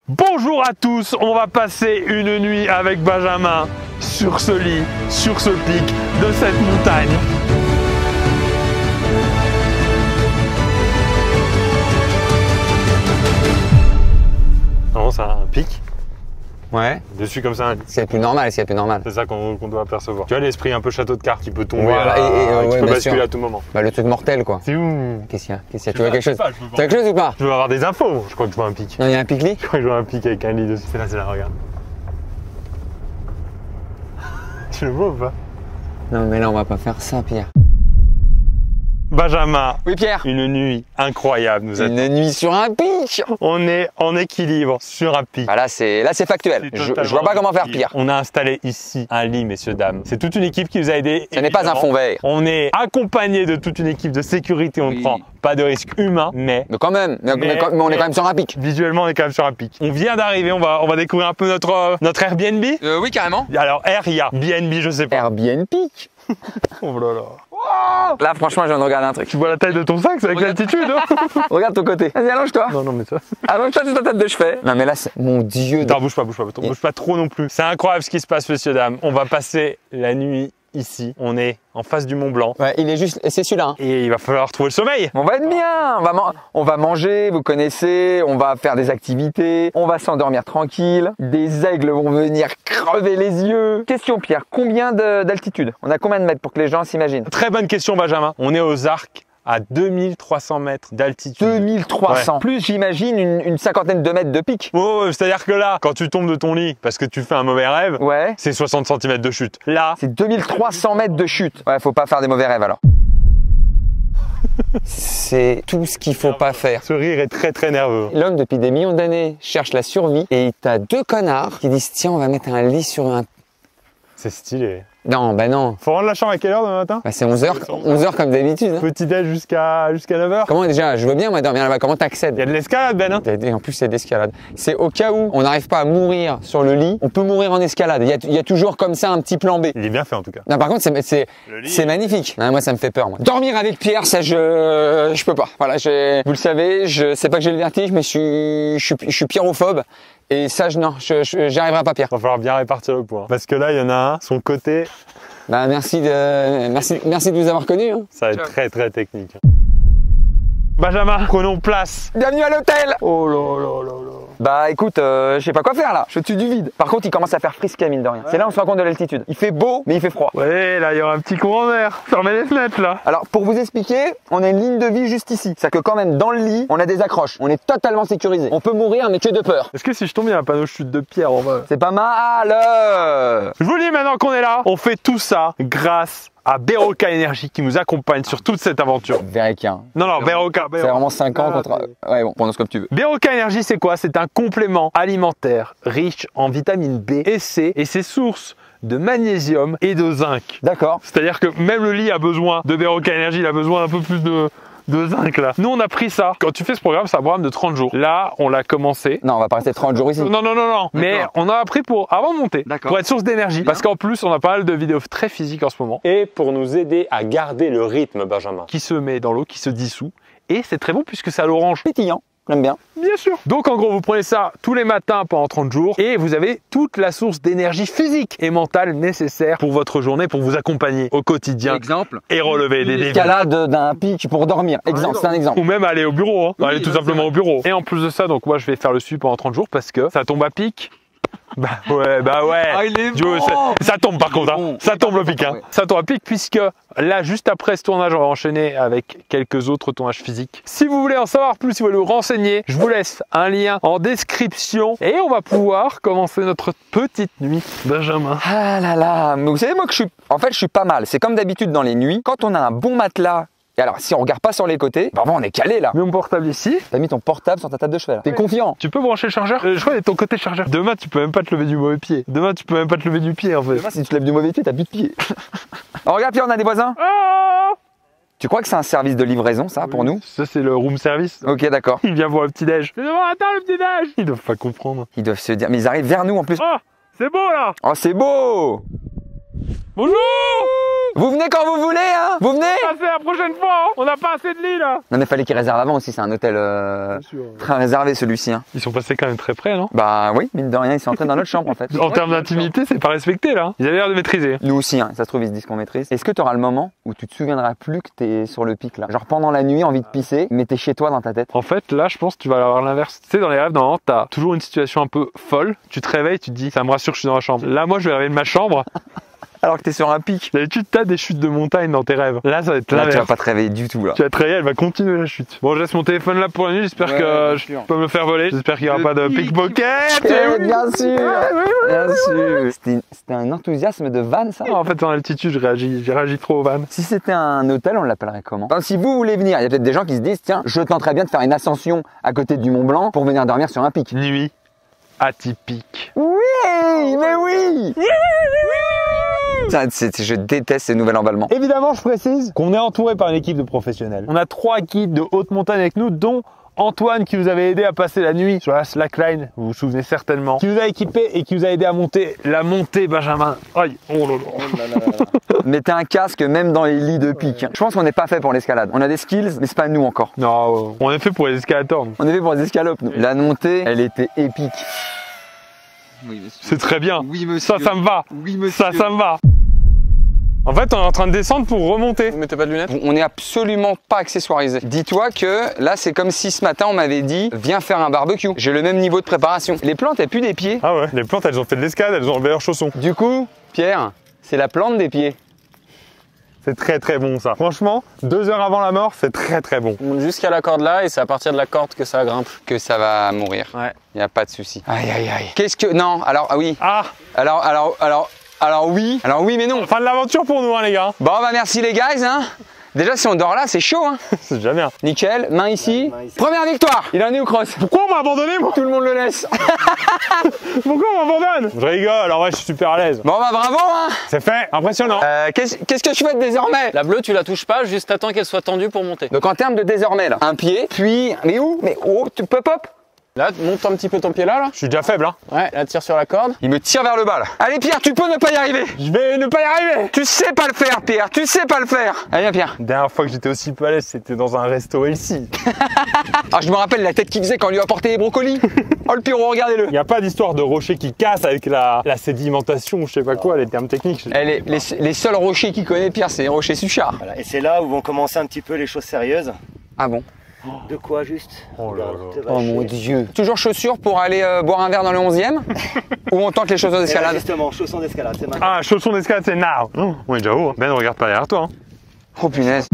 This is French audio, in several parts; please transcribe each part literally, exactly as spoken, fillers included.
Bonjour à tous, on va passer une nuit avec Benjamin sur ce lit, sur ce pic de cette montagne. Non, c'est un pic. Ouais. Dessus comme ça. C'est plus normal, c'est plus normal. C'est ça qu'on qu'on doit apercevoir. Tu as l'esprit un peu château de cartes qui peut tomber, Voilà, à, et- et, euh, qui ouais, peut bien basculer sûr. à tout moment. Bah le truc mortel quoi. C'est où? Qu'est-ce qu'il y a Qu'est-ce qu'il y a Je Tu vois sais quelque pas, chose je sais pas, je veux Tu vois quelque chose ou pas? Je veux avoir des infos. Je crois que je vois un pic. Non, il y a un pic-lit. Je crois que je vois un pic avec un lit dessus. C'est là, c'est là, regarde. Tu le vois ou pas? Non mais là on va pas faire ça Pierre. Benjamin, Oui Pierre. une nuit incroyable nous attend. Une nuit sur un pic. On est en équilibre sur un pic. Bah là c'est là c'est factuel. C'est Je, totalement je vois pas comment faire équilibre. pire. On a installé ici un lit, messieurs, dames. C'est toute une équipe qui nous a aidés. Ce n'est pas un évidemment. fond vert. On est accompagné de toute une équipe de sécurité. On ne Oui. prend pas de risque humain, mais Mais quand même, mais, Mais- mais quand- mais on est mais- quand même sur un pic. visuellement, on est quand même sur un pic. On vient d'arriver. On va, on va découvrir un peu notre, euh, notre Airbnb. Euh, oui carrément. Alors, Air, il y a B N B, je sais pas. Airbnb pic. Oh là là. Là franchement je viens de regarder un truc. Tu vois la taille de ton sac, c'est avec Regarde. l'altitude. Hein. Regarde ton côté. Vas-y allonge-toi. Non, non, mais ça. Allonge-toi sur ta tête de chevet. Non mais là c'est mon dieu. de- Non, bouge pas, bouge pas, bouge pas trop non plus. C'est incroyable ce qui se passe, messieurs, dames. On va passer la nuit ici. On est en face du Mont Blanc. Ouais, il est juste, c'est celui-là. Hein. Et il va falloir trouver le sommeil. On va être bien, on va, man- on va manger, vous connaissez, on va faire des activités, on va s'endormir tranquille, des aigles vont venir crever les yeux. Question Pierre, combien de- d'altitude? On a combien de mètres pour que les gens s'imaginent? Très bonne question, Benjamin. On est aux Arcs à deux mille trois cents mètres d'altitude. deux mille trois cents. Ouais. Plus j'imagine une, une cinquantaine de mètres de pic. Oh, c'est-à-dire que là, quand tu tombes de ton lit parce que tu fais un mauvais rêve, Ouais. c'est soixante centimètres de chute. Là, C'est deux mille trois cents mètres de chute. Ouais, faut pas faire des mauvais rêves alors. C'est tout ce qu'il faut pas faire. ce rire est très très nerveux. L'homme depuis des millions d'années cherche la survie et t'as deux connards qui disent tiens on va mettre un lit sur un... C'est stylé. Non bah non. Faut rendre la chambre à quelle heure demain matin? Bah, c'est onze heures, onze heures comme d'habitude. Hein. Petit déj jusqu'à jusqu'à neuf heures. Comment déjà, je veux bien moi dormir là-bas, comment t'accèdes? Il y a de l'escalade, Ben. Hein. Et en plus c'est d'escalade. C'est au cas où on n'arrive pas à mourir sur le lit, on peut mourir en escalade. Il y a, il y a toujours comme ça un petit plan B. Il est bien fait en tout cas. Non par contre c'est c'est Le lit, c'est magnifique. Non, moi ça me fait peur moi. Dormir avec Pierre ça je je peux pas. Voilà, j'ai vous le savez, je sais pas que j'ai le vertige mais je suis je suis je suis pyrophobe et ça je non, je je- j'y arriverai pas Pierre. Va falloir bien répartir le poids. Parce que là, il y en a un, son côté, Bah merci de merci merci de vous avoir connus. Hein. ça va être très très technique. Benjamin, prenons place. Bienvenue à l'hôtel. Oh là là là là. Bah écoute, euh, je sais pas quoi faire là, je tue du vide. Par contre il commence à faire frisquet mine de rien. C'est là où on se rend compte de l'altitude. Il fait beau mais il fait froid. Ouais, là, il y aura un petit courant d'air. Fermez les fenêtres là. Alors pour vous expliquer, on a une ligne de vie juste ici. C'est que quand même dans le lit, on a des accroches. On est totalement sécurisé. On peut mourir mais que de peur. Est-ce que si je tombe, il y a un panneau chute de pierre en bas? C'est pas mal. euh. Je vous dis maintenant qu'on est là, on fait tout ça grâce à Beroka Energy qui nous accompagne sur toute cette aventure. Véricain. Non, non, Beroka. C'est vraiment cinq ans Ah, contre... Ouais bon, prends-nous comme tu veux. Beroka Energy, c'est quoi? C'est un complément alimentaire riche en vitamine B et C et c'est source de magnésium et de zinc. D'accord. C'est-à-dire que même le lit a besoin de Beroka Energy, il a besoin un peu plus de, de zinc là. Nous, on a pris ça. Quand tu fais ce programme, c'est un programme de trente jours. Là, on l'a commencé. Non, on va pas rester trente jours ici. Non, non, non, non. Mais on a appris pour avant de monter, D'accord. pour être source d'énergie. Parce qu'en plus, on a pas mal de vidéos très physiques en ce moment. Et pour nous aider à garder le rythme, Benjamin, qui se met dans l'eau, qui se dissout. Et c'est très bon puisque c'est à l'orange. Pétillant. J'aime bien. Bien sûr. Donc en gros, vous prenez ça tous les matins pendant trente jours et vous avez toute la source d'énergie physique et mentale nécessaire pour votre journée, pour vous accompagner au quotidien Exemple. et relever des défis. Escalade d'un pic pour dormir. Exemple, c'est un exemple. Ou même aller au bureau, hein. Oui, aller tout bah, simplement c'est au bureau. Et en plus de ça, donc moi je vais faire le suivi pendant trente jours parce que ça tombe à pic. Bah ouais, bah ouais. Ah, il est Dieu, bon. ça, ça tombe par Il est contre, hein. bon. Ça tombe le pic, hein. Ouais. Ça tombe à pic puisque là, juste après ce tournage, on va enchaîner avec quelques autres tournages physiques. Si vous voulez en savoir plus, si vous voulez vous renseigner, je vous laisse un lien en description et on va pouvoir commencer notre petite nuit. Benjamin. Ah là là, mais vous savez moi que je suis, en fait je suis pas mal. C'est comme d'habitude dans les nuits, quand on a un bon matelas. Et alors si on regarde pas sur les côtés, bah bon, on est calé là. Mets mon portable ici. T'as mis ton portable sur ta table de chevet là. T'es Ouais. confiant. Tu peux brancher le chargeur euh, Je crois qu'il est de ton côté chargeur. Demain, tu peux même pas te lever du mauvais pied. Demain, tu peux même pas te lever du pied en fait. Demain, si tu te lèves du mauvais pied, t'as plus de pied. Oh, regarde Pierre, on a des voisins. Ah Tu crois que c'est un service de livraison ça pour nous? Ça, c'est le room service. Ok d'accord. Il vient voir le petit-déj. Je vais devoir attendre le petit-déj. Ils doivent pas comprendre. Ils doivent se dire, mais ils arrivent vers nous en plus. Oh, c'est beau là. Oh c'est beau. Bonjour. Vous venez quand vous voulez, hein. Vous venez. Ça c'est la prochaine fois, hein. On n'a pas assez de lits là. Non mais fallait qu'ils réservent avant aussi, c'est un hôtel euh, très réservé celui-ci. Hein. Ils sont passés quand même très près, non? Bah oui, mine de rien, ils sont entrés dans notre chambre en fait. En termes d'intimité, c'est pas respecté là. Ils avaient l'air de maîtriser. Nous aussi, hein. Ça se trouve, ils se disent qu'on maîtrise. Est-ce que tu auras le moment où tu te souviendras plus que t'es sur le pic là? Genre pendant la nuit, envie de pisser, mais t'es chez toi dans ta tête. En fait, là, je pense que tu vas avoir l'inverse. Tu sais, dans les rêves, normalement, t'as toujours une situation un peu folle. Tu te réveilles, tu te dis, ça me rassure, je suis dans la chambre. Là, moi, je vais réveiller de ma chambre. Alors que t'es sur un pic. D'habitude, t'as des chutes de montagne dans tes rêves. Là, ça va être Là, tu l'inverse. vas pas te réveiller du tout là. Tu vas te réveiller, elle va continuer la chute. Bon, je laisse mon téléphone là pour la nuit. J'espère Ouais, que bien je sûr. peux me le faire voler. J'espère qu'il n'y aura Le pas de pic. pickpocket. Eh, bien sûr, bien sûr. C'était c'était un enthousiasme de van ça. Non, en fait, en altitude, je réagis, j'ai réagi trop au van. Si c'était un hôtel, on l'appellerait comment? Enfin, si vous voulez venir, il y a peut-être des gens qui se disent tiens, je tenterais bien de faire une ascension à côté du Mont Blanc pour venir dormir sur un pic. Nuit atypique. Oui, mais oui. Ça, c'est- je déteste ces nouveels emballements. Évidemment, je précise qu'on est entouré par une équipe de professionnels. On a trois guides de haute montagne avec nous, dont Antoine qui vous avait aidé à passer la nuit sur la slackline, vous vous souvenez certainement, qui vous a équipé et qui vous a aidé à monter la montée Benjamin. Aïe, oh là là. Mettez un casque même dans les lits de pic. Je pense qu'on n'est pas fait pour l'escalade. On a des skills, mais c'est pas nous encore. Non, on est fait pour les escalators. nous. On est fait pour les escalopes. Nous. La montée, elle était épique. Oui, monsieur. C'est très bien. Oui, monsieur. Ça, ça me va. Oui, monsieur. Ça, ça me va. En fait, on est en train de descendre pour remonter. Vous mettez pas de lunettes? On n'est absolument pas accessoirisé. Dis-toi que là, c'est comme si ce matin, on m'avait dit viens faire un barbecue. J'ai le même niveau de préparation. Les plantes, elles puent des pieds. Ah ouais, les plantes, elles ont fait de l'escalade, elles ont enlevé leurs chaussons. Du coup, Pierre, c'est la plante des pieds. C'est très très bon ça. Franchement, deux heures avant la mort, c'est très très bon. On monte jusqu'à la corde là et c'est à partir de la corde que ça grimpe. Que ça va mourir. Ouais. Il n'y a pas de souci. Aïe, aïe, aïe. Qu'est-ce que. Non, alors, ah oui. Ah, Alors, alors, alors, alors oui. Alors oui, mais non. fin de l'aventure pour nous, hein, les gars. Bon, bah merci les guys, hein. Déjà, si on dort là, c'est chaud, hein. C'est déjà bien. Nickel, main ici. Ouais, main ici. Première victoire. Il en est où, Cross? Pourquoi on m'a abandonné, moi? Tout le monde le laisse. Pourquoi on m'abandonne? Je rigole, en vrai, je suis super à l'aise. Bon, bah bravo, hein. C'est fait, impressionnant. Euh, Qu'est-ce qu'est-ce que je fais désormais? La bleue, tu la touches pas, juste attends qu'elle soit tendue pour monter. Donc en termes de désormais, là, un pied, puis. Mais où? Mais oh, tu peux pop? Là, monte un petit peu ton pied là, là. Je suis déjà faible, hein. Ouais, là, tire sur la corde. Il me tire vers le bas, là. Allez, Pierre, tu peux ne pas y arriver. Je vais ne pas y arriver. Tu sais pas le faire, Pierre. Tu sais pas le faire. Allez, viens, Pierre. La dernière fois que j'étais aussi peu à l'aise, c'était dans un resto ici. Ah, je me rappelle la tête qu'il faisait quand on lui a apporté les brocolis. Oh, le pyro, regardez-le. Il n'y a pas d'histoire de rocher qui casse avec la, la sédimentation ou je sais pas quoi, les termes techniques. Eh, les, les, les seuls rochers qu'il connaît, Pierre, c'est les rochers Suchard. Voilà. Et c'est là où vont commencer un petit peu les choses sérieuses. Ah bon? De quoi juste? Oh là Regarde, là. te Oh vacher. mon Dieu. Toujours chaussures pour aller euh, boire un verre dans le onzième? Ou on tente les chaussures Et là, d'escalade? justement, chaussons d'escalade, c'est maintenant. Ah, chaussons d'escalade, c'est now. Oh, on est déjà haut. hein. Ben, regarde pas derrière toi. hein. Oh punaise.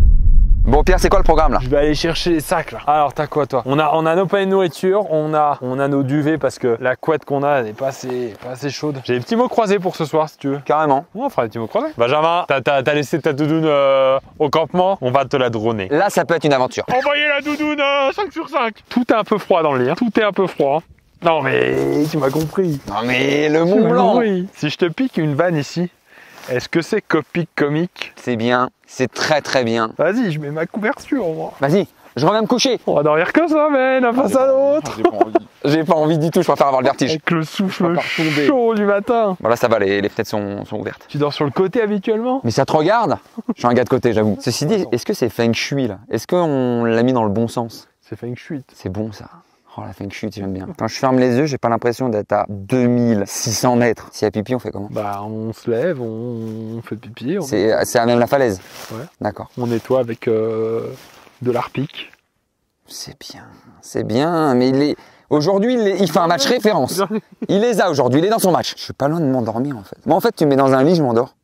Bon, Pierre, c'est quoi le programme là? Je vais aller chercher les sacs là. Alors, t'as quoi toi? On a, on a nos paniers de nourriture, on a, on a nos duvets parce que la couette qu'on a, elle n'est pas assez, pas assez chaude. J'ai des petits mots croisés pour ce soir si tu veux. Carrément. Ouais, on fera des petits mots croisés. Benjamin, t'as, t'as, t'as laissé ta doudoune euh, au campement, on va te la droner. Là, ça peut être une aventure. Envoyez la doudoune euh, cinq sur cinq. Tout est un peu froid dans le lit, hein. Tout est un peu froid. Non mais tu m'as compris. Non mais le Tu Mont m'as Blanc, compris. Si je te pique une vanne ici, est-ce que c'est copique comique? c'est bien, c'est très très bien. Vas-y, je mets ma couverture moi. Vas-y, je reviens me coucher. On va dormir que ça, mais d'un face à l'autre. J'ai pas envie. J'ai pas envie du tout, je préfère avoir le vertige. Avec le souffle pas retomber. chaud du matin. Bon là ça va, les, les fenêtres sont, sont ouvertes. Tu dors sur le côté habituellement? Mais ça te regarde? Je suis un gars de côté, j'avoue. Ceci dit, est-ce que c'est feng shui là? Est-ce qu'on l'a mis dans le bon sens? C'est feng shui. C'est bon ça. Oh la feng shui, j'aime bien. Quand je ferme les yeux, j'ai pas l'impression d'être à deux mille six cents mètres. S'il y a pipi, on fait comment? Bah on se lève, on, on fait pipi, on, C'est c'est à même la falaise? Ouais. D'accord. on nettoie avec euh, de l'arpic. C'est bien, c'est bien, mais il est... Aujourd'hui, il, est- il fait un match référence. Il les a aujourd'hui, il est dans son match. Je suis pas loin de m'endormir en fait. Moi en fait, tu me mets dans un lit, je m'endors.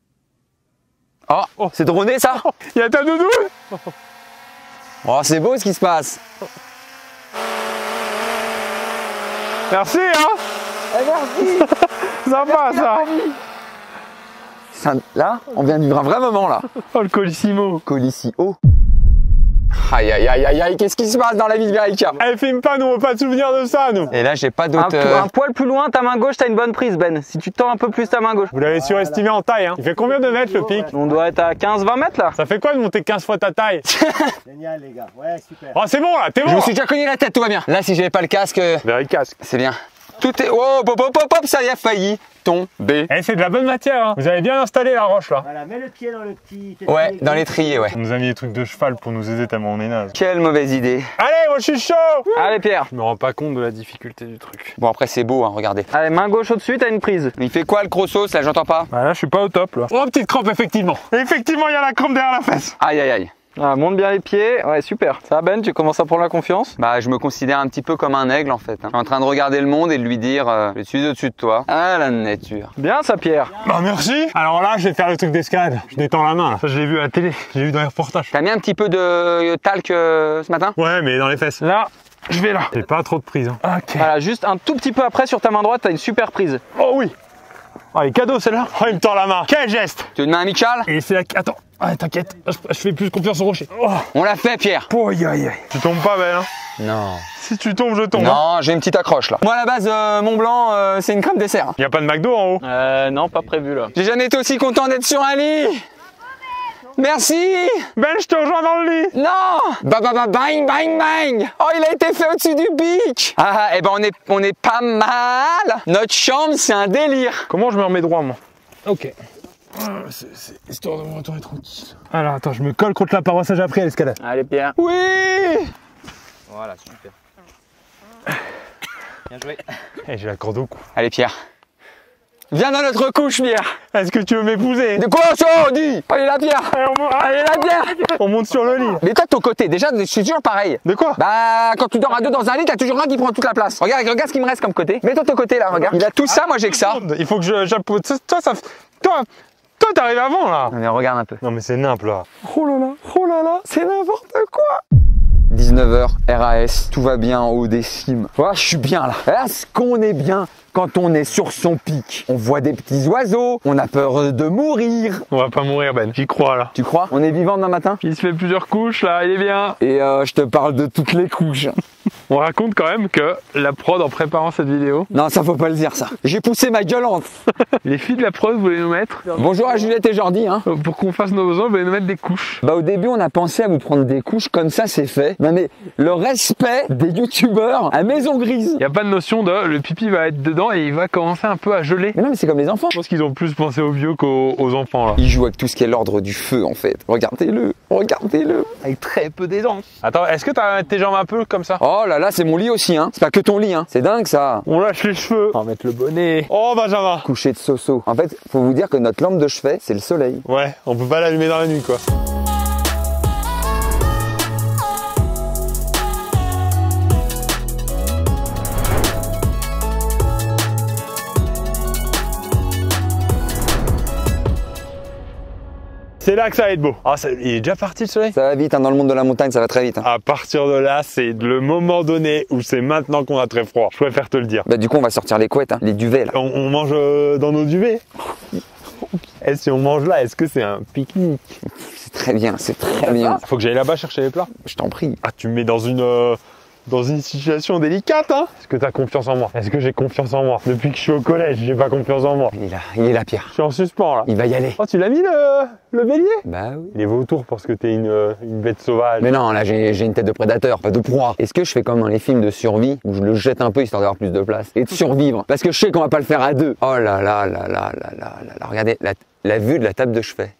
Oh, Oh. c'est droné ça? Il y a ta doudoune? Oh, c'est beau ce qui se passe. Merci hein. merci. Sympa ça. Ça, là, on vient de vivre un vrai moment là. Oh le colissimo. Colissi haut. Aïe aïe aïe aïe aïe, qu'est-ce qui se passe dans la ville Verica? Elle filme pas, nous on n'a pas de souvenir de ça nous. Et là, j'ai pas Un, d'autres. po- euh, un poil plus loin, ta main gauche, t'as une bonne prise, Ben. Si tu tends un peu plus ta main gauche. Vous l'avez surestimé en taille hein. Il fait combien de mètres le pic? On doit être à quinze vingt mètres là. Ça fait quoi de monter quinze fois ta taille? Génial, les gars. Ouais, super. Oh c'est bon là, t'es Je bon. me suis déjà cogné la tête, tout va bien. Là, si j'avais pas le casque, euh, Very casque. c'est bien. Tout est... Oh, hop, hop, hop, hop, ça y a failli tomber. Eh, c'est de la bonne matière, hein. Vous avez bien installé la roche là. Voilà, mets le pied dans le petit. Ouais, dans l'étrier, ouais. On nous a mis des trucs de cheval pour nous aider tellement on est naze. Quelle mauvaise idée. Allez, moi je suis chaud. Allez Pierre. Je me rends pas compte de la difficulté du truc. Bon, après, c'est beau, hein, regardez. Allez, main gauche au-dessus, t'as une prise. Il fait quoi le crossos là? J'entends pas. Bah là, je suis pas au top là. Oh, petite crampe, effectivement. Effectivement, il y a la crampe derrière la fesse. Aïe, aïe, aïe. Ah, monte bien les pieds. Ouais, super. Ça va Ben, tu commences à prendre la confiance? Bah, je me considère un petit peu comme un aigle en fait. Hein. Je suis en train de regarder le monde et de lui dire euh, je suis au-dessus de toi. Ah, la nature. Bien ça Pierre. Bah merci. Alors là, je vais faire le truc d'escalade. Je détends la main là. Ça, je l'ai vu à la télé. J'ai vu dans les reportages. T'as mis un petit peu de talc euh, ce matin? Ouais, mais dans les fesses. Là, je vais là. J'ai pas trop de prise. Hein. Ok. Voilà, juste un tout petit peu après sur ta main droite, t'as une super prise. Oh oui. Oh, les cadeaux celle-là. Oh, il me tord la main. Quel geste. Tu veux une main amicale? Et c'est la... Attends. Ah, t'inquiète. Je, je fais plus confiance au rocher. Oh. On l'a fait, Pierre. Oh, aïe, aïe, aïe. Tu tombes pas, belle. Hein. Non. Si tu tombes, je tombe. Hein. Non, j'ai une petite accroche là. Moi, à la base, euh, Mont Blanc, euh, c'est une crème dessert. Y a pas de McDo en haut. Euh, non, pas prévu là. J'ai jamais été aussi content d'être sur un lit. Merci. Ben, je te rejoins dans le lit. Non. Bah, bah, bah, bang, bang, bang. Oh, il a été fait au-dessus du pic. Ah, eh ben, on est, on est pas mal. Notre chambre, c'est un délire. Comment je me remets droit, moi? Ok. C'est histoire de me retourner tranquille. Alors, attends, je me colle contre la paroi, ça j'ai appris à l'escalade. Allez Pierre. Oui. Voilà, super. Bien joué. Eh, j'ai la corde au cou. Allez, Pierre. Viens dans notre couche, Pierre. Est-ce que tu veux m'épouser? De quoi ça, on dit? Allez là, Pierre. Allez, on, monte- Allez là, Pierre. on monte sur le lit. Mais toi, de ton côté, déjà, je suis toujours pareil. De quoi? Bah, quand tu dors à deux dans un lit, t'as toujours un qui prend toute la place. Regarde, regarde ce qui me reste comme côté. Mets-toi de ton côté, là, regarde. Il a tout ça, moi j'ai que ça. Il faut que je j'appose. Toi, ça. Toi, toi, t'arrives avant là. Non, mais regarde un peu. Non, mais c'est nimp là. Oh là là, oh là là, c'est n'importe quoi. dix-neuf heures, R A S, tout va bien en haut des cimes. Voilà, je suis bien là. Est-ce qu'on est bien quand on est sur son pic? On voit des petits oiseaux, on a peur de mourir. On va pas mourir, Ben. J'y crois là. Tu crois? On est vivant demain matin? Il se fait plusieurs couches là, il est bien. Et euh, je te parle de toutes les couches. On raconte quand même que la prod, en préparant cette vidéo, Non, ça faut pas le dire ça. J'ai poussé ma gueulante. les filles de la prod voulaient nous mettre, Bonjour à Juliette et Jordi. Hein. pour qu'on fasse nos besoins, voulaient nous mettre des couches. Bah au début on a pensé à vous prendre des couches comme ça c'est fait. Non mais le respect des youtubeurs à maison grise. Il n'y a pas de notion de le pipi va être dedans et il va commencer un peu à geler. Mais non mais c'est comme les enfants. Je pense qu'ils ont plus pensé aux vieux qu'aux aux enfants là. Il joue avec tout ce qui est l'ordre du feu en fait. Regardez-le, regardez-le. Avec très peu d'aisance. Attends, est-ce que t'as tes jambes un peu comme ça? Oh là là c'est mon lit aussi hein. C'est pas que ton lit hein. C'est dingue ça. On lâche les cheveux. On va mettre le bonnet. Oh, Benjamin. Coucher de soso. En fait faut vous dire que notre lampe de chevet c'est le soleil. Ouais, on peut pas l'allumer dans la nuit quoi. C'est là que ça va être beau. Ah, ça, il est déjà parti le soleil? Ça va vite hein. Dans le monde de la montagne ça va très vite hein. À partir de là, c'est le moment donné où c'est maintenant qu'on a très froid. Je préfère te le dire. Bah du coup on va sortir les couettes hein. Les duvets là. On, on mange euh, dans nos duvets. Et si on mange là, est-ce que c'est un pique-nique? C'est très bien, c'est très bien. Faut que j'aille là-bas chercher les plats. Je t'en prie. Ah, tu me mets dans une euh, dans une situation délicate, hein? Est-ce que t'as confiance en moi? Est-ce que j'ai confiance en moi? Depuis que je suis au collège, j'ai pas confiance en moi. Il est là, il est là Pierre. Je suis en suspens là. Il va y aller. Oh, tu l'as mis le, le bélier? Bah oui. Il est vautour parce que t'es une, euh, une bête sauvage. Mais non, là j'ai j'ai une tête de prédateur, pas de proie. Est-ce que je fais comme dans les films de survie où je le jette un peu histoire d'avoir plus de place et de survivre? Parce que je sais qu'on va pas le faire à deux. Oh là là là là là là là là. Regardez la, la vue de la table de chevet.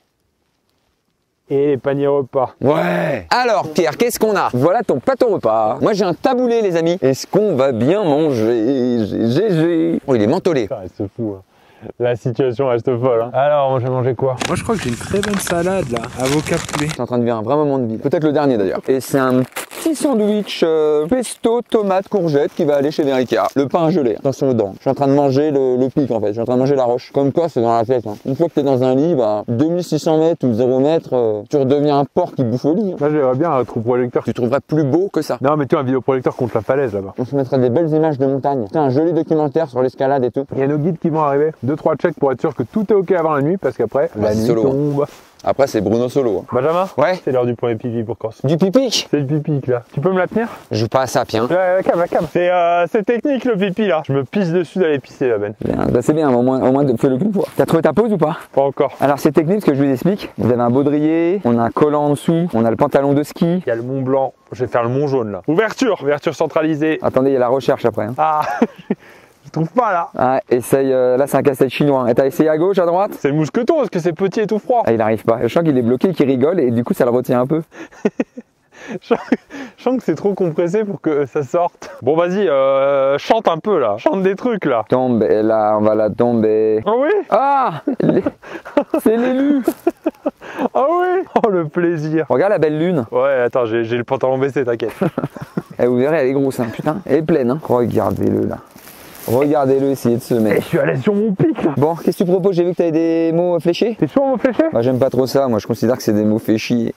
Et les paniers repas. Ouais. Alors Pierre, qu'est-ce qu'on a? Voilà ton plateau repas. Moi j'ai un taboulé les amis. Est-ce qu'on va bien manger? G G. Oh il est mentholé. Ça reste fou. Hein. La situation reste folle. Hein. Alors, moi j'ai mangé quoi? Moi je crois que j'ai une très bonne salade là, avocat poulet. Je suis en train de vivre un vrai moment de vie. Peut-être le dernier d'ailleurs. Et c'est un petit sandwich euh, pesto, tomate, courgette qui va aller chez Verica. Le pain gelé. Attention aux dents. Je suis en train de manger le, le pic en fait. Je suis en train de manger la roche. Comme quoi c'est dans la tête. Hein. Une fois que t'es dans un lit, bah deux mille six cents mètres ou zéro mètre, euh, tu redeviens un porc qui bouffe au lit. Hein. Moi j'aimerais bien un trou projecteur. Tu trouverais plus beau que ça. Non mais tu as un vidéoprojecteur contre la falaise là-bas. On se mettrait des belles images de montagne. C'est un joli documentaire sur l'escalade et tout. Il y a nos guides qui vont arriver. Deux trois checks pour être sûr que tout est ok avant la nuit parce qu'après la c'est nuit solo. tombe. Après c'est Bruno Solo. Hein. Benjamin, Ouais. c'est l'heure du premier pipi pour Corse. Du pipic. C'est le pipi là. Tu peux me la tenir? Je joue pas à ça, Pierre. La, la cam, la cam. C'est euh, c'est technique le pipi là. Je me pisse dessus d'aller pisser la Ben. Bien, bah c'est bien, au moins, au moins fais-le qu'une fois. T'as trouvé ta pause ou pas? Pas encore. Alors c'est technique ce que je vous explique. Vous avez un baudrier, on a un collant en dessous, on a le pantalon de ski. Il y a le Mont Blanc. Je vais faire le Mont Jaune là. Ouverture. Ouverture centralisée. Attendez, il y a la recherche après. Hein. Ah. Tu trouves pas là? Ah, essaye, euh, là c'est un casse-tête chinois. Et t'as essayé à gauche, à droite? C'est le mousqueton parce que c'est petit et tout froid. Ah, il arrive pas. Je sens qu'il est bloqué, qu'il rigole et du coup ça le retient un peu. Je sens que c'est trop compressé pour que ça sorte. Bon vas-y, euh, chante un peu là. Chante des trucs là. Tombe, et là on va la tomber. Ah oui? Ah, les- c'est l'élu. Ah oui? Oh le plaisir. Regarde la belle lune. Ouais, attends, j'ai j'ai le pantalon baissé, t'inquiète. Eh, vous verrez, elle est grosse, hein, putain. Elle est pleine, hein. Regardez-le là. Regardez-le essayer de se Je mettre. suis allé sur mon pic là. Bon, qu'est-ce que tu proposes? J'ai vu que t'avais des mots fléchés. T'es sûr, mon fléché? Bah, j'aime pas trop ça. Moi, je considère que c'est des mots fait chier.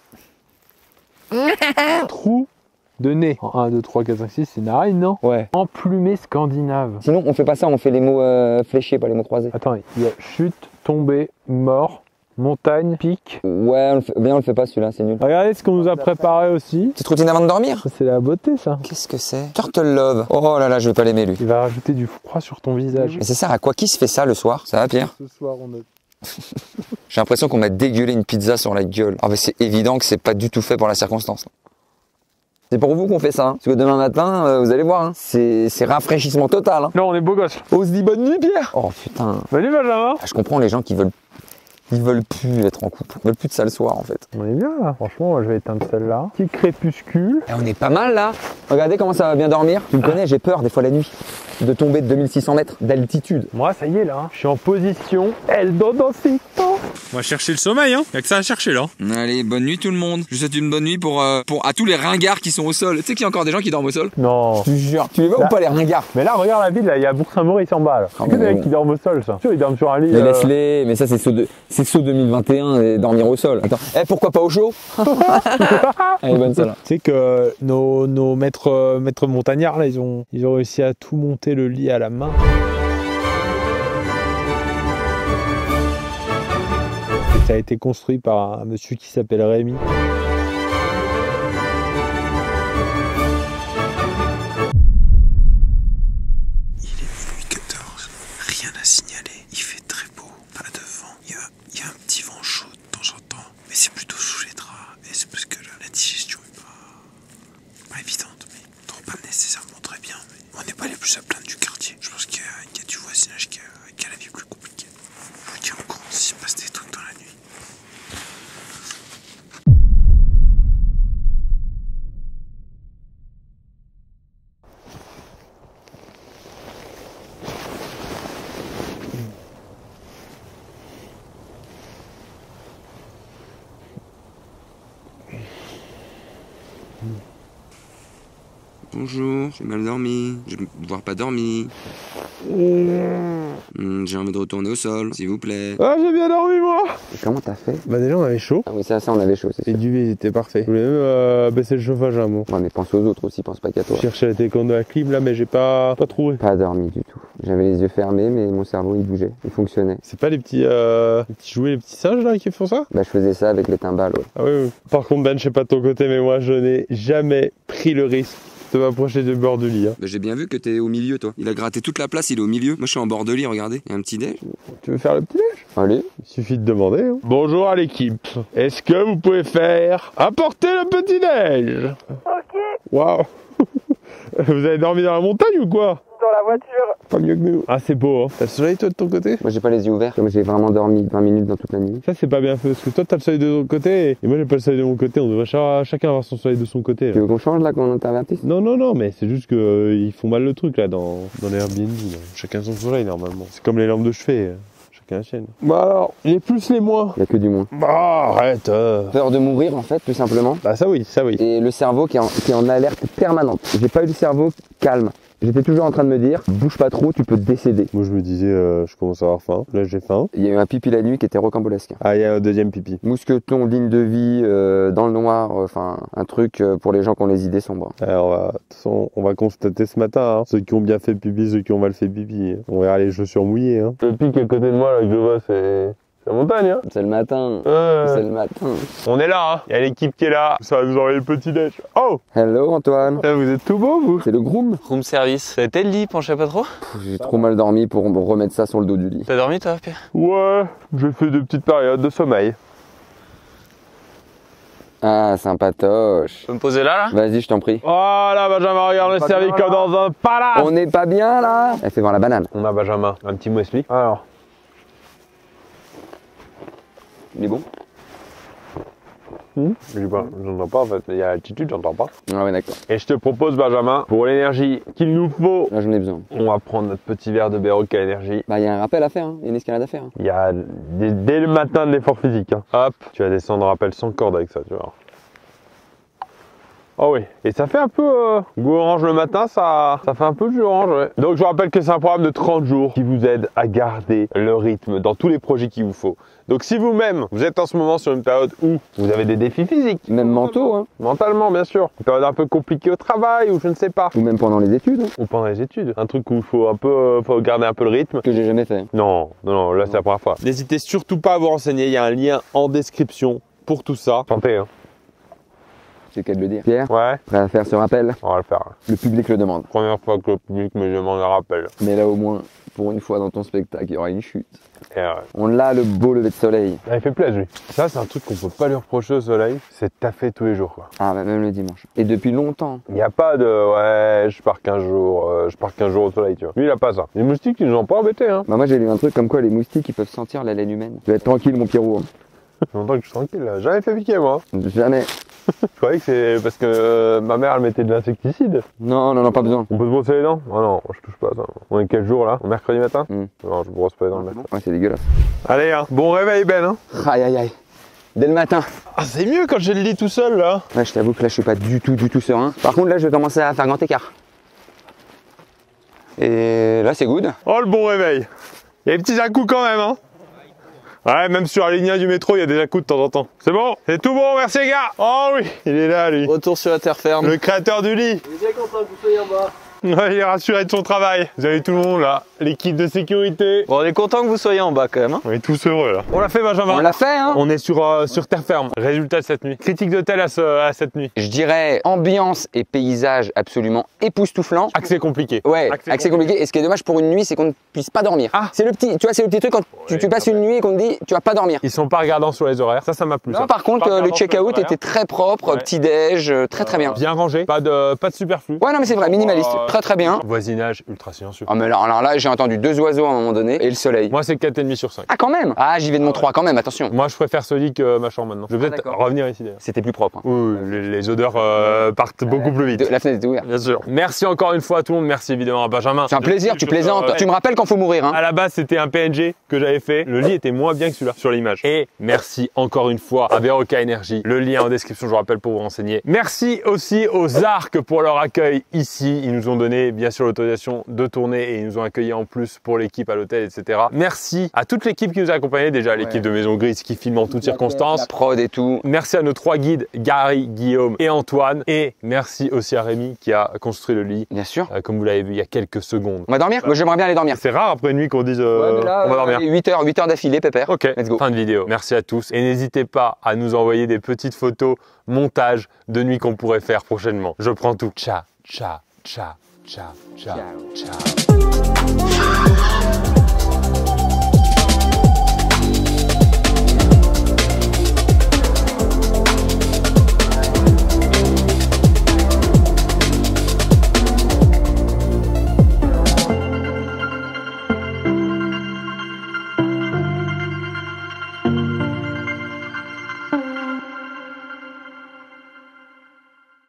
Trou de nez. un, deux, trois, quatre, cinq, six, c'est narine, non? Ouais. Emplumé scandinave. Sinon, on fait pas ça, on fait les mots euh, fléchés, pas les mots croisés. Attends, il y a chute, tombé, mort, montagne, pic. Ouais, on le fait... bien on le fait pas celui-là, c'est nul. Regardez ce qu'on nous a préparé aussi. Petite routine avant de dormir? Ça, c'est la beauté, ça. Qu'est-ce que c'est? Turtle Love. Oh là là, je vais pas l'aimer lui. Il va rajouter du froid sur ton visage. Mais c'est ça, à quoi qui se fait ça le soir? Ça va, Pierre? Ce soir, on a... J'ai l'impression qu'on m'a dégueulé une pizza sur la gueule. Ah bah c'est évident que c'est pas du tout fait pour la circonstance. C'est pour vous qu'on fait ça, hein. Parce que demain matin, euh, vous allez voir, hein, c'est c'est rafraîchissement total. Hein. Non, on est beau gosse. On se dit bonne nuit, Pierre. Oh putain. Salut, Benjamin. Ah, je comprends les gens qui veulent, ils veulent plus être en couple, ils veulent plus de ça le soir en fait. On est bien là. Franchement, moi, je vais éteindre celle-là. Petit crépuscule. Et on est pas mal là. Regardez comment ça va bien dormir. Tu me connais, j'ai peur des fois la nuit de tomber de deux mille six cents mètres d'altitude. Moi, ça y est là. hein. Je suis en position. Elle donne dans ses temps. On va chercher le sommeil, hein. Y'a que ça à chercher là. Allez, bonne nuit tout le monde. Je vous souhaite une bonne nuit pour, euh, pour à tous les ringards qui sont au sol. Tu sais qu'il y a encore des gens qui dorment au sol? Non. Je te jure. Tu les vois Là. ou pas les ringards? Mais là, regarde la ville, là. Il y a Bourg-Saint-Maurice en bas là. Ah, C'est que des mais mecs bon. qui dorment au sol, ça. Sûr, ils dorment sur un lit. Mais euh, laisse-les, mais ça c'est saut, de... c'est saut deux mille vingt et un et dormir au sol. Attends, eh pourquoi pas au chaud? Elle est bonne celle-là. Tu sais que nos, nos maîtres, euh, maîtres montagnards, là, ils ont, ils ont réussi à tout monter le lit à la main. Et ça a été construit par un monsieur qui s'appelle Rémi. quatorze, rien à signaler, il fait très beau, pas de vent, il y a, il y a un petit vent chaud de temps en temps, mais c'est plutôt sous les draps, et c'est parce que la, la digestion est pas, pas évidente, mais trop pas nécessairement très bien, mais on n'est pas les plus à plaindre du quartier, je pense qu'il y, qu'il y a du voisinage qui a, qui a la vie plus compliquée. Je vous tiens au courant s'il se passe des trucs dans la nuit. Bonjour, j'ai mal dormi, j'ai voire pas dormi. Hmm, j'ai envie de retourner au sol, s'il vous plaît. Ah, j'ai bien dormi, moi. Comment t'as fait? Bah, déjà, on avait chaud. Ah oui, ça, ça on avait chaud, c'est Et sûr. du il était parfait. Je voulais même euh, baisser le chauffage à un moment. Ouais, mais pense aux autres aussi, pense pas qu'à toi. Je cherchais la télécommande de la clim là, mais j'ai pas, pas trouvé. Pas dormi du tout. J'avais les yeux fermés, mais mon cerveau il bougeait, il fonctionnait. C'est pas les petits, euh, les petits jouets, les petits singes là qui font ça? Bah je faisais ça avec les timbales, ouais. Ah oui, oui. Par contre, Ben, je sais pas de ton côté, mais moi, je n'ai jamais pris le risque de m'approcher du bord du lit. Hein. Bah, j'ai bien vu que t'es au milieu, toi. Il a gratté toute la place, il est au milieu. Moi, je suis en bord de lit, regardez. Il y a un petit déj. Tu veux faire le petit déj? Allez. Il suffit de demander. Hein. Bonjour à l'équipe. Est-ce que vous pouvez faire apporter le petit déj? Ok. Waouh. Vous avez dormi dans la montagne ou quoi? Dans la voiture. Pas mieux que nous. Ah, c'est beau, hein. T'as le soleil, toi, de ton côté? Moi j'ai pas les yeux ouverts, comme j'ai vraiment dormi vingt minutes dans toute la nuit. Ça, c'est pas bien fait, parce que toi, t'as le soleil de ton côté, et moi, j'ai pas le soleil de mon côté. On devrait cha- chacun avoir son soleil de son côté. Tu Là. veux qu'on change là, qu'on t'avertisse? Non, non, non, mais c'est juste que euh, ils font mal le truc, là, dans, dans les Airbnb. Là. Chacun son soleil, normalement. C'est comme les lampes de chevet. euh, Chacun la sienne. Bah alors, les plus, les moins. Il y a que du moins. Bah, arrête. euh. Peur de mourir en fait, tout simplement. Bah, ça oui, ça oui. Et le cerveau qui est en, qui est en alerte permanente. J'ai pas eu le cerveau calme. J'étais toujours en train de me dire, bouge pas trop, tu peux décéder. Moi, je me disais, euh, je commence à avoir faim. Là, j'ai faim. Il y a eu un pipi la nuit qui était rocambolesque. Ah, il y a un deuxième pipi. Mousqueton, ligne de vie, euh, dans le noir, enfin un truc euh, pour les gens qui ont les idées sombres. Alors, on va, de toute façon, on va constater ce matin, hein, ceux qui ont bien fait pipi, ceux qui ont mal fait pipi. On verra les chaussures mouillées. Hein. Le pic à côté de moi, là, que je vois, c'est c'est la montagne. Hein. C'est le matin. Ouais. C'est le matin. On est là, hein. Il y a l'équipe qui est là. Ça va nous envoyer le petit déj. Oh, Hello Antoine. là, vous êtes tout beau, vous. C'est le groom. Room service. Ça a été le lit, penchait pas trop? Pff, J'ai trop mal dormi pour me remettre ça sur le dos du lit. T'as dormi toi, Pierre? Ouais, j'ai fait des petites périodes de sommeil. Ah, sympatoche. Tu peux me poser là, là? Vas-y, je t'en prie. Voilà, Benjamin, regarde, on est servi comme dans un palace. On n'est pas bien là? Elle fait voir la banane. On a Benjamin, un petit muesli. Alors, Il est bon? hmm, je dis pas, j'entends pas en fait, il y a l'altitude, j'entends pas. Ah ouais, d'accord. Et je te propose, Benjamin, pour l'énergie qu'il nous faut, Là, j'en ai besoin. on va prendre notre petit verre de Berocca Énergie. Bah, il y a un rappel à faire, hein. Il y a une escalade à faire. Hein. Il y a dès, dès le matin de l'effort physique. Hein. Hop, tu vas descendre rappel sans corde avec ça, tu vois. Oh oui, et ça fait un peu euh, goût orange le matin, ça, ça fait un peu de jus orange, ouais. Donc je vous rappelle que c'est un programme de trente jours qui vous aide à garder le rythme dans tous les projets qu'il vous faut. Donc si vous-même, vous êtes en ce moment sur une période où vous avez des défis physiques, Même mentaux, hein. mentalement bien sûr, une période un peu compliquée au travail ou je ne sais pas, Ou même pendant les études. Hein. ou pendant les études, un truc où il faut un peu, euh, faut garder un peu le rythme. Que j'ai jamais fait. Non, non, non, là c'est la première fois. N'hésitez surtout pas à vous renseigner, il y a un lien en description pour tout ça. Santé, hein. C'est le cas de le dire. Pierre, Ouais, prêt à faire ce rappel? on va le faire. Le public le demande. Première fois que le public me demande un rappel. Mais là, au moins, pour une fois dans ton spectacle, il y aura une chute. Et ouais. On l'a, le beau lever de soleil. Ah, il fait plaisir, lui. Ça, c'est un truc qu'on peut pas lui reprocher au soleil, c'est de taffer tous les jours, quoi. Ah, bah, même le dimanche. Et depuis longtemps. Il n'y a pas de ouais, je pars quinze jours, euh, je pars quinze jours au soleil, tu vois. Lui, il a pas ça. Les moustiques, ils nous ont pas embêtés, hein. Bah, moi, j'ai lu un truc comme quoi les moustiques, ils peuvent sentir la laine humaine. Tu vas être tranquille, mon Pierrot. Hein. Ça fait longtemps que je suis tranquille, là. J'avais fait piquer, moi. Jamais. Je croyais que c'est parce que euh, ma mère, elle mettait de l'insecticide. Non, non, non, pas besoin. On peut se brosser les dents? Ah non, je touche pas à ça. On est quel jour, là? Mercredi matin? Hmm. Non, je brosse pas les dents le matin. Ouais, c'est dégueulasse. Allez, hein. Bon réveil, Ben, hein. Aïe, aïe, aïe. Dès le matin. Ah, c'est mieux quand j'ai le lit tout seul, là. Ouais, je t'avoue que là, je suis pas du tout, du tout serein. Par contre, là, je vais commencer à faire grand écart. Et là, c'est good. Oh, le bon réveil. Il y a des petits à-coups quand même, hein. Ouais, même sur la ligne du métro, il y a des à-coups de temps en temps. C'est bon? C'est tout bon, merci les gars. Oh oui, il est là, lui. Retour sur la terre ferme. Le créateur du lit. Je suis bien content que vous soyez en bas. Ouais, il est rassuré de son travail. Vous avez tout le monde là, l'équipe de sécurité. Bon, on est content que vous soyez en bas quand même. Hein. On est tous heureux là. On l'a fait, Benjamin. On l'a fait, hein. On est sur, euh, sur terre ferme. Résultat de cette nuit. Critique d'hôtel à, ce, à cette nuit. Je dirais ambiance et paysage absolument époustouflant. Accès compliqué. Ouais, Accès accès compliqué. Et ce qui est dommage pour une nuit, c'est qu'on ne puisse pas dormir. Ah. C'est le petit, tu vois, c'est le petit truc quand tu, tu passes une nuit et qu'on te dit tu vas pas dormir. Ils sont pas regardants sur les horaires. Ça, ça m'a plu. Non, ça. par contre, Pas euh, le regardants sur les check-out horaires. était très propre, Ouais. petit déj, euh, très très bien. Bien rangé. Pas de, pas de superflu. Ouais, non, mais c'est vrai, minimaliste, Euh, très très bien. Voisinage ultra silencieux. Ah, mais alors, alors là, j'ai entendu deux oiseaux à un moment donné et le soleil. Moi, c'est quatre virgule cinq sur cinq. Ah, quand même. Ah, j'y vais de mon trois quand même, attention. Moi, je préfère ce lit que ma chambre maintenant. Je vais peut-être d'accord. revenir ici d'ailleurs. C'était plus propre. Hein. Oui, oui, les, les odeurs euh, partent beaucoup plus vite. De- La fenêtre était ouverte. Bien sûr. Merci encore une fois à tout le monde. Merci évidemment à Benjamin. C'est un plaisir, tu Je- plaisantes. ouais. Tu me rappelles quand faut mourir, hein. À la base, c'était un P N G que j'avais fait. Le lit était moins bien que celui-là sur l'image. Et merci encore une fois à Berocca Énergie. Le lien en description, je vous rappelle, pour vous renseigner. Merci aussi aux Arcs pour leur accueil ici. Ils nous ont donné, bien sûr, l'autorisation de tourner et ils nous ont accueillis en plus pour l'équipe à l'hôtel, et cetera. Merci à toute l'équipe qui nous a accompagnés. Déjà, l'équipe de Maison Grise qui filme en toutes circonstances. La prod et tout. Merci à nos trois guides, Gary, Guillaume et Antoine. Et merci aussi à Rémi qui a construit le lit, Bien sûr. euh, comme vous l'avez vu il y a quelques secondes. On va dormir? Moi, j'aimerais bien aller dormir. C'est rare après une nuit qu'on dise euh, on va dormir. huit heures, huit heures d'affilée, pépère. Ok, Let's go. fin de vidéo. Merci à tous. Et n'hésitez pas à nous envoyer des petites photos, montages de nuit qu'on pourrait faire prochainement. Je prends tout. Ciao, ciao, ciao, ciao, ciao, ciao.